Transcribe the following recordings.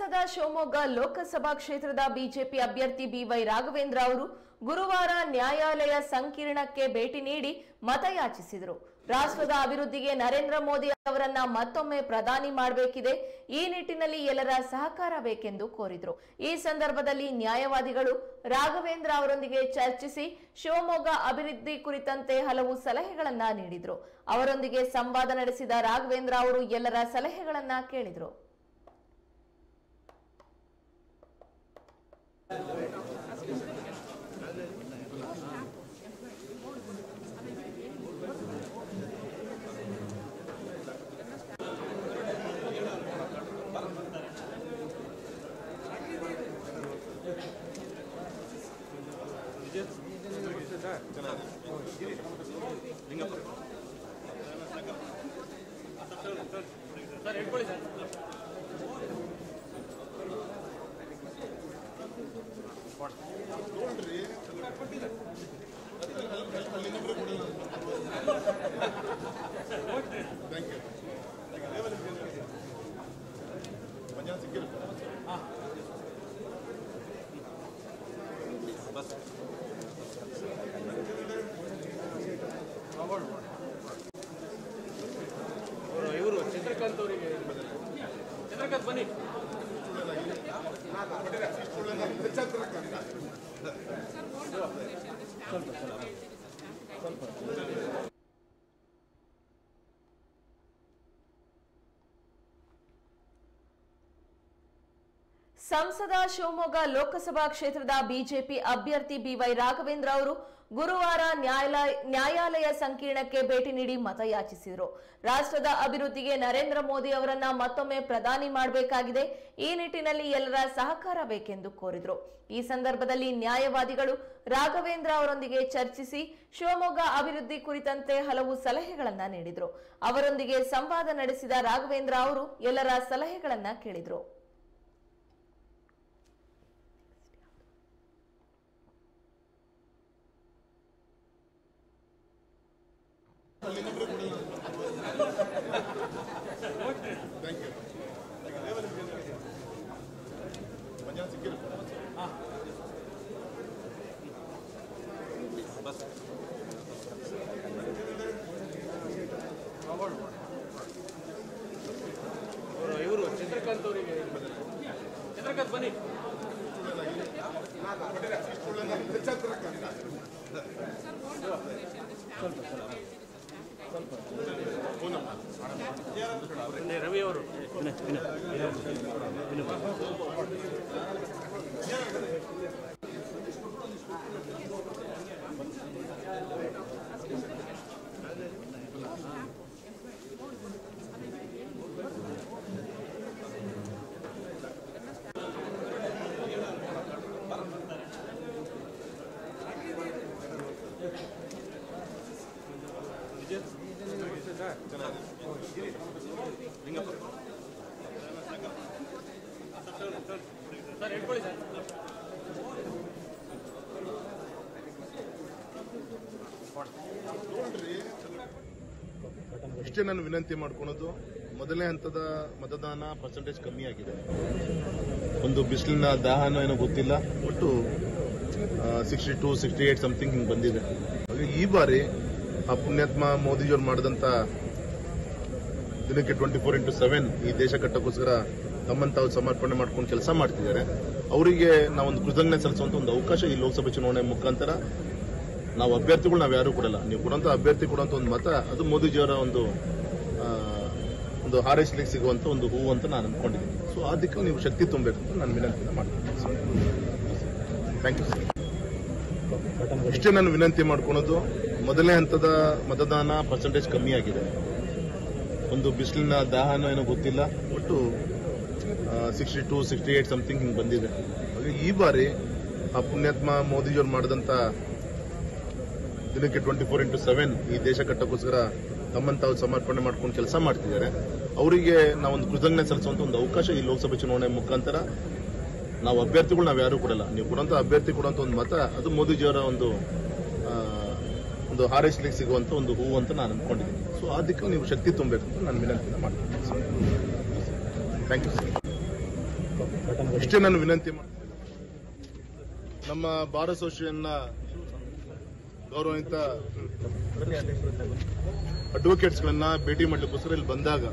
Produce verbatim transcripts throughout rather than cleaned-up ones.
ಸಂಸದ ಶಿವಮೊಗ್ಗ ಲೋಕಸಭಾ ಕ್ಷೇತ್ರದ ಬಿಜೆಪಿ ಅಭ್ಯರ್ಥಿ ಬಿವೈ ರಾಘವೇಂದ್ರ ಅವರು ಗುರುವಾರ ನ್ಯಾಯಾಲಯ ಸಂಕೀರ್ಣಕ್ಕೆ ಭೇಟಿ ನೀಡಿ ಮತಯಾಚಿಸಿದರು. ರಾಷ್ಟ್ರದ ಅಭಿವೃದ್ಧಿಗೆ ನರೇಂದ್ರ ಮೋದಿ ಅವರನ್ನ ಮತ್ತೊಮ್ಮೆ ಪ್ರಧಾನಿ ಮಾಡಬೇಕಿದೆ, ಈ ನಿಟ್ಟಿನಲ್ಲಿ ಎಲ್ಲರ ಸಹಕಾರ ಬೇಕೆಂದು ಕೋರಿದರು. ಈ ಸಂದರ್ಭದಲ್ಲಿ ನ್ಯಾಯವಾದಿಗಳು ರಾಘವೇಂದ್ರ ಅವರೊಂದಿಗೆ ಚರ್ಚಿಸಿ ಶಿವಮೊಗ್ಗ ಅಭಿವೃದ್ಧಿ ಕುರಿತಂತೆ ಹಲವು ಸಲಹೆಗಳನ್ನ ನೀಡಿದರು. ಅವರೊಂದಿಗೆ ಸಂವಾದ ನಡೆಸಿದ ರಾಘವೇಂದ್ರ ಅವರು ಎಲ್ಲರ ಸಲಹೆಗಳನ್ನ ಕೇಳಿದರು. ಸರ್ ಹೇಳ್ಕೊಳ್ಳಿ ಸರ್. ಇವರು ಚಂದ್ರಕಾಂತ್ ಅವರಿಗೆ ಚಂದ್ರಕಾಂತ್ ಬನ್ನಿ. ಸಂಸದ ಶಿವಮೊಗ್ಗ ಲೋಕಸಭಾ ಕ್ಷೇತ್ರದ ಬಿಜೆಪಿ ಅಭ್ಯರ್ಥಿ ಬಿವೈ ರಾಘವೇಂದ್ರ ಅವರು ಗುರುವಾರ ನ್ಯಾಯಾಲಯ ನ್ಯಾಯಾಲಯ ಸಂಕೀರ್ಣಕ್ಕೆ ಭೇಟಿ ನೀಡಿ ಮತಯಾಚಿಸಿದರು. ರಾಷ್ಟ್ರದ ಅಭಿವೃದ್ಧಿಗೆ ನರೇಂದ್ರ ಮೋದಿ ಅವರನ್ನ ಮತ್ತೊಮ್ಮೆ ಪ್ರಧಾನಿ ಮಾಡಬೇಕಾಗಿದೆ, ಈ ನಿಟ್ಟಿನಲ್ಲಿ ಎಲ್ಲರ ಸಹಕಾರ ಬೇಕೆಂದು ಕೋರಿದರು. ಈ ಸಂದರ್ಭದಲ್ಲಿ ನ್ಯಾಯವಾದಿಗಳು ರಾಘವೇಂದ್ರ ಅವರೊಂದಿಗೆ ಚರ್ಚಿಸಿ ಶಿವಮೊಗ್ಗ ಅಭಿವೃದ್ಧಿ ಕುರಿತಂತೆ ಹಲವು ಸಲಹೆಗಳನ್ನ ನೀಡಿದರು. ಅವರೊಂದಿಗೆ ಸಂವಾದ ನಡೆಸಿದ ರಾಘವೇಂದ್ರ ಅವರು ಎಲ್ಲರ ಸಲಹೆಗಳನ್ನ ಕೇಳಿದರು. ಇವರು ಚಂದ್ರಕಾಂತ್ ಅವರಿಗೆ ಚಂದ್ರಕಾಂತ್ ಬನ್ನಿ. ರವಿ ಅವರು ಸರ್ ಹೇಳ್ಕೊಳ್ಳಿ ಸರ್. ಇಷ್ಟೇ ನಾನು ವಿನಂತಿ ಮಾಡ್ಕೊಳೋದು, ಮೊದಲನೇ ಹಂತದ ಮತದಾನ ಪರ್ಸೆಂಟೇಜ್ ಕಮ್ಮಿ ಆಗಿದೆ. ಒಂದು ಬಿಸಿಲಿನ ದಾಹನೋ ಏನೋ ಗೊತ್ತಿಲ್ಲ, ಒಟ್ಟು sixty two sixty eight something ಹಿಂಗೆ ಬಂದಿದೆ. ಹಾಗೆ ಈ ಬಾರಿ ಆ ಪುಣ್ಯಾತ್ಮ ಮೋದಿಜಿಯವ್ರು ಮಾಡಿದಂತ ದಿನಕ್ಕೆ ಟ್ವೆಂಟಿ ಫೋರ್ ಇಂಟು ಸೆವೆನ್ ಈ ದೇಶ ಕಟ್ಟೋಕ್ಕೋಸ್ಕರ ತಮ್ಮನ್ನು ತಾವು ಸಮರ್ಪಣೆ ಮಾಡ್ಕೊಂಡು ಕೆಲಸ ಮಾಡ್ತಿದ್ದಾರೆ. ಅವರಿಗೆ ನಾವೊಂದು ಕೃತಜ್ಞತೆ ಸಲ್ಲಿಸುವಂತ ಒಂದು ಅವಕಾಶ ಈ ಲೋಕಸಭೆ ಚುನಾವಣೆ ಮುಖಾಂತರ ನಾವು ಅಭ್ಯರ್ಥಿಗಳು ನಾವು ಯಾರು ಕೊಡಲ್ಲ, ನೀವು ಕೊಡುವಂತ ಅಭ್ಯರ್ಥಿ ಕೊಡುವಂತ ಒಂದು ಮತ ಅದು ಮೋದಿಜಿಯವರ ಒಂದು ಒಂದು ಹಾರೈಸಲಿಕ್ಕೆ ಸಿಗುವಂತ ಒಂದು ಹೂವು ಅಂತ ನಾನು ಅನ್ಕೊಂಡಿದ್ದೀನಿ. ಸೊ ಆ ದಿಕ್ಕಲ್ಲಿ ನೀವು ಶಕ್ತಿ ತುಂಬಬೇಕು ಅಂತ ನಾನು ವಿನಂತಿನ ಮಾಡ್ತೀನಿ. Thank you sir. ಇಷ್ಟೇ ನಾನು ವಿನಂತಿ ಮಾಡ್ಕೊಳೋದು, ಮೊದಲನೇ ಹಂತದ ಮತದಾನ ಪರ್ಸೆಂಟೇಜ್ ಕಮ್ಮಿ ಆಗಿದೆ. ಒಂದು ಬಿಸಿಲಿನ ದಾಹನೋ ಏನೋ ಗೊತ್ತಿಲ್ಲ, ಒಟ್ಟು sixty two sixty eight something ಹಿಂಗೆ ಬಂದಿದೆ. ಹಾಗೆ ಈ ಬಾರಿ ಆ ಪುಣ್ಯಾತ್ಮ ಮೋದಿಜಿಯವ್ರು ಮಾಡಿದಂತ ದಿನಕ್ಕೆ ಟ್ವೆಂಟಿ ಫೋರ್ ಇಂಟು ಸೆವೆನ್ ಈ ದೇಶ ಕಟ್ಟೋಕ್ಕೋಸ್ಕರ ತಮ್ಮನ್ನು ತಾವು ಸಮರ್ಪಣೆ ಮಾಡ್ಕೊಂಡು ಕೆಲಸ ಮಾಡ್ತಿದ್ದಾರೆ. ಅವರಿಗೆ ನಾವೊಂದು ಕೃತಜ್ಞತೆ ಸಲ್ಲಿಸುವಂತ ಒಂದು ಅವಕಾಶ ಈ ಲೋಕಸಭೆ ಚುನಾವಣೆ ಮುಖಾಂತರ ನಾವು ಅಭ್ಯರ್ಥಿಗಳು ನಾವು ಯಾರು ಕೊಡಲ್ಲ, ನೀವು ಕೊಡುವಂತ ಅಭ್ಯರ್ಥಿ ಕೊಡುವಂತ ಒಂದು ಮತ ಅದು ಮೋದಿಜಿಯವರ ಒಂದು ಒಂದು ಹಾರೈಸಲಿಕ್ಕೆ ಸಿಗುವಂತ ಒಂದು ಹೂವು ಅಂತ ನಾನು ಅನ್ಕೊಂಡಿದ್ದೀನಿ. ಸೊ ಆ ದಿಕ್ಕಲ್ಲಿ ನೀವು ಶಕ್ತಿ ತುಂಬಬೇಕು ಅಂತ ನಾನು ವಿನಂತಿನ ಮಾಡ್ತೀನಿ. Thank you sir. ಇಷ್ಟೇ ನಾನು ವಿನಂತಿ ಮಾಡ್ತೀನಿ. ನಮ್ಮ ಬಾರ್ ಅಸೋಸಿಯೇಷನ್ನ ಗೌರವಾನ್ವಿತ ಅಡ್ವೊಕೇಟ್ಸ್ಗಳನ್ನ ಭೇಟಿ ಮಾಡಲಿಕ್ಕೋಸ್ಕರ ಇಲ್ಲಿ ಬಂದಾಗ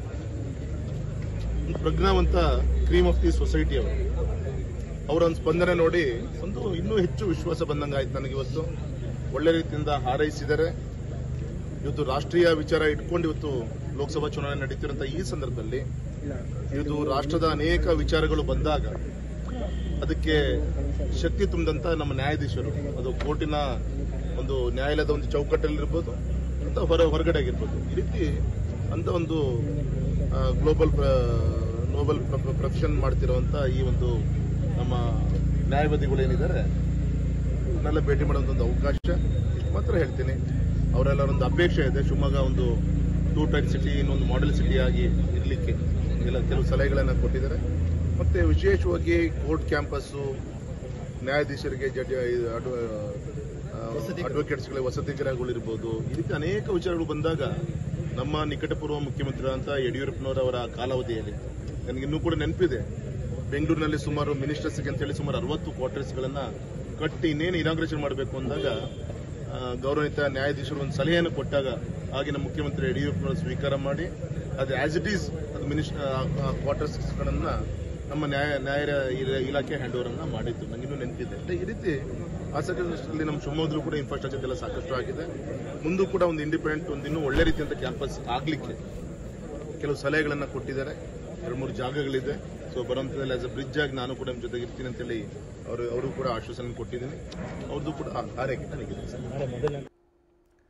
ಪ್ರಜ್ಞಾವಂತ ಕ್ರೀಮ್ ಆಫ್ ದಿ ಸೊಸೈಟಿ ಅವರು ಅವರ ಒಂದು ಸ್ಪಂದನೆ ನೋಡಿ ಒಂದು ಇನ್ನೂ ಹೆಚ್ಚು ವಿಶ್ವಾಸ ಬಂದಂಗಾಯ್ತು ನನಗೆ. ಇವತ್ತು ಒಳ್ಳೆ ರೀತಿಯಿಂದ ಹಾರೈಸಿದರೆ. ಇವತ್ತು ರಾಷ್ಟ್ರೀಯ ವಿಚಾರ ಇಟ್ಕೊಂಡು ಇವತ್ತು ಲೋಕಸಭಾ ಚುನಾವಣೆ ನಡೀತಿರುವಂತಹ ಈ ಸಂದರ್ಭದಲ್ಲಿ ಇದು ರಾಷ್ಟ್ರದ ಅನೇಕ ವಿಚಾರಗಳು ಬಂದಾಗ ಅದಕ್ಕೆ ಶಕ್ತಿ ತುಂಬಿದಂತ ನಮ್ಮ ನ್ಯಾಯಾಧೀಶರು, ಅದು ಕೋರ್ಟಿನ ಒಂದು ನ್ಯಾಯಾಲಯದ ಒಂದು ಚೌಕಟ್ಟಲ್ಲಿರ್ಬೋದು ಅಥವಾ ಹೊರ ಹೊರಗಡೆ ಆಗಿರ್ಬೋದು, ಈ ರೀತಿ ಅಂತ ಒಂದು ಗ್ಲೋಬಲ್ ನೋಬಲ್ ಪ್ರೊಫೆಷನ್ ಮಾಡ್ತಿರುವಂತ ಈ ಒಂದು ನಮ್ಮ ನ್ಯಾಯವಾದಿಗಳು ಏನಿದ್ದಾರೆ ಅವನ್ನೆಲ್ಲ ಭೇಟಿ ಮಾಡುವಂತ ಒಂದು ಅವಕಾಶ ಮಾತ್ರ ಹೇಳ್ತೀನಿ. ಅವರೆಲ್ಲ ಒಂದು ಅಪೇಕ್ಷೆ ಇದೆ ಶಿವಮೊಗ್ಗ ಒಂದು ಟೂ ಟೈರ್ ಸಿಟಿ, ಇನ್ನೊಂದು ಮಾಡೆಲ್ ಸಿಟಿ ಆಗಿ ಇರಲಿಕ್ಕೆ ಎಲ್ಲ ಕೆಲವು ಸಲಹೆಗಳನ್ನು ಕೊಟ್ಟಿದ್ದಾರೆ. ಮತ್ತೆ ವಿಶೇಷವಾಗಿ ಕೋರ್ಟ್ ಕ್ಯಾಂಪಸ್ಸು, ನ್ಯಾಯಾಧೀಶರಿಗೆ ಜಡ್ಜ್ ಅಡ್ವೊಕೇಟ್ಸ್ಗಳಿಗೆ ವಸತಿ ಗೃಹಗಳಿರ್ಬೋದು, ಈ ರೀತಿ ಅನೇಕ ವಿಚಾರಗಳು ಬಂದಾಗ ನಮ್ಮ ನಿಕಟಪೂರ್ವ ಮುಖ್ಯಮಂತ್ರಿಗಳಂತ ಯಡಿಯೂರಪ್ಪನವರವರ ಕಾಲಾವಧಿಯಲ್ಲಿ ನನಗಿನ್ನೂ ಕೂಡ ನೆನಪಿದೆ, ಬೆಂಗಳೂರಿನಲ್ಲಿ ಸುಮಾರು ಮಿನಿಸ್ಟರ್ಸ್ಗೆ ಅಂತೇಳಿ ಸುಮಾರು ಅರವತ್ತು ಕ್ವಾರ್ಟರ್ಸ್ಗಳನ್ನ ಕಟ್ಟಿ ಇನ್ನೇನು ಇನಾಗ್ರೇಷನ್ ಮಾಡಬೇಕು ಅಂದಾಗ ಗೌರವಿತ ನ್ಯಾಯಾಧೀಶರು ಒಂದು ಸಲಹೆಯನ್ನು ಕೊಟ್ಟಾಗ ಆಗಿನ ಮುಖ್ಯಮಂತ್ರಿ ಯಡಿಯೂರಪ್ಪನವರು ಸ್ವೀಕಾರ ಮಾಡಿ ಅದು ಆಸ್ ಇಟ್ ಈಸ್ ಅದು ಮಿನಿಸ್ಟರ್ ಕ್ವಾರ್ಟರ್ಸ್ಗಳನ್ನ ನಮ್ಮ ನ್ಯಾಯ ನ್ಯಾಯ ಇಲಾಖೆ ಹ್ಯಾಂಡ್ ಓವರ್ ಅನ್ನ ಮಾಡಿತ್ತು. ನನಗಿನ್ನೂ ನೆನಪಿದೆ. ಈ ರೀತಿ ಆಸಕ್ತಿಯಲ್ಲಿ ನಮ್ಮ ಶಿವಮೊಗ್ಗದಲ್ಲೂ ಕೂಡ ಇನ್ಫ್ರಾಸ್ಟ್ರಕ್ಚರ್ ಎಲ್ಲ ಸಾಕಷ್ಟು ಆಗಿದೆ. ಮುಂದೂ ಕೂಡ ಒಂದು ಇಂಡಿಪೆಂಡೆಂಟ್ ಒಂದು ಇನ್ನೂ ಒಳ್ಳೆ ರೀತಿಯಂತ ಕ್ಯಾಂಪಸ್ ಆಗ್ಲಿಕ್ಕೆ ಕೆಲವು ಸಲಹೆಗಳನ್ನು ಕೊಟ್ಟಿದ್ದಾರೆ. ಎರಡು ಮೂರು ಜಾಗಗಳಿದೆ. ಸೊ ಬರುವಂತದಲ್ಲಿ ಆಸ್ ಅ ಬ್ರಿಡ್ಜ್ ಆಗಿ ನಾನು ಕೂಡ ನಿಮ್ಮ ಜೊತೆಗೆ ಇರ್ತೀನಿ ಅಂತೇಳಿ ಅವರು ಅವರು ಕೂಡ ಆಶ್ವಾಸನೆ ಕೊಟ್ಟಿದ್ದೀನಿ. ಅವ್ರದ್ದು ಕೂಡ ಹಾರೈಕೆ ನನಗಿದೆ.